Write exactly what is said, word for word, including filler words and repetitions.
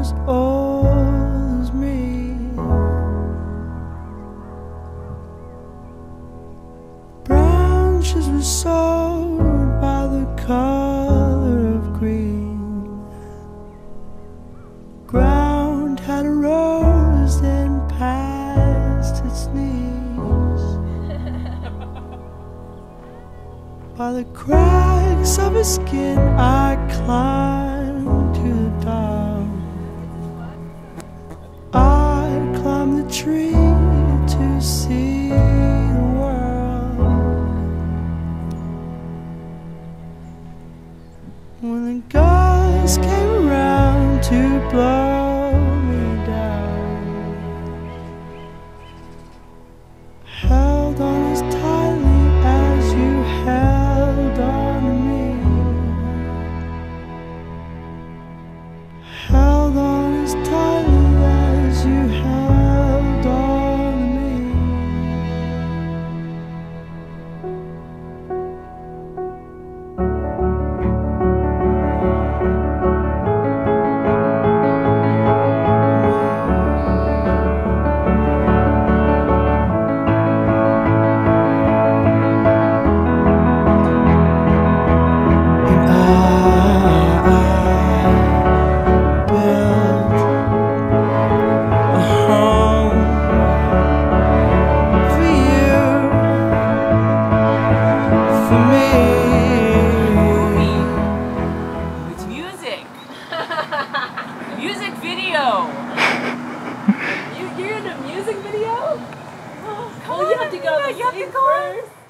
as old as me. Branches were sold by the color of green. Ground had a rose then past its knees. By the cracks of his skin I climbed to the top. I climbed the tree to see the world. When the gusts came around to blow me down, held on as tightly as you held on to me. Held on as tightly as you held on to me. Music video! You, you're in a music video? Oh, Well, you have to go. You have to go.